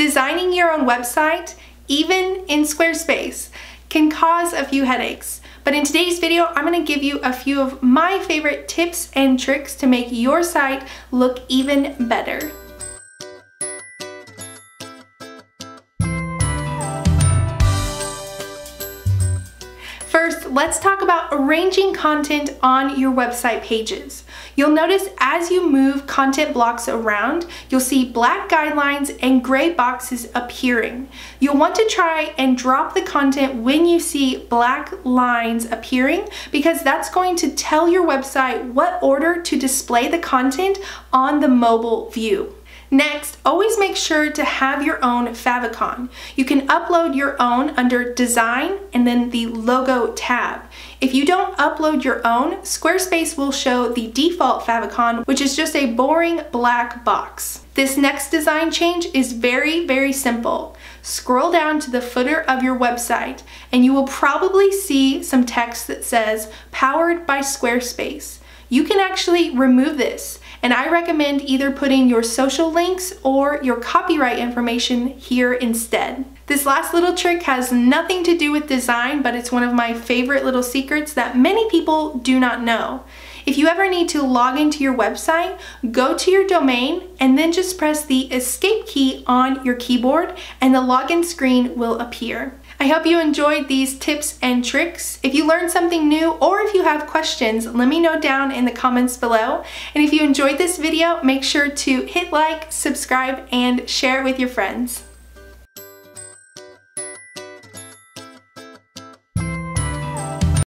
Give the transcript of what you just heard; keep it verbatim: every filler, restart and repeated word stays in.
Designing your own website, even in Squarespace, can cause a few headaches. But in today's video, I'm going to give you a few of my favorite tips and tricks to make your site look even better. First, let's talk about arranging content on your website pages. You'll notice as you move content blocks around, you'll see black guidelines and gray boxes appearing. You'll want to try and drop the content when you see black lines appearing, because that's going to tell your website what order to display the content on the mobile view. Next, always make sure to have your own favicon. You can upload your own under Design and then the Logo tab. If you don't upload your own, Squarespace will show the default favicon, which is just a boring black box. This next design change is very, very simple. Scroll down to the footer of your website and you will probably see some text that says "Powered by Squarespace." You can actually remove this, and I recommend either putting your social links or your copyright information here instead. This last little trick has nothing to do with design, but it's one of my favorite little secrets that many people do not know. If you ever need to log into your website, go to your domain and then just press the escape key on your keyboard and the login screen will appear. I hope you enjoyed these tips and tricks. If you learned something new or if you have questions, let me know down in the comments below. And if you enjoyed this video, make sure to hit like, subscribe, and share it with your friends.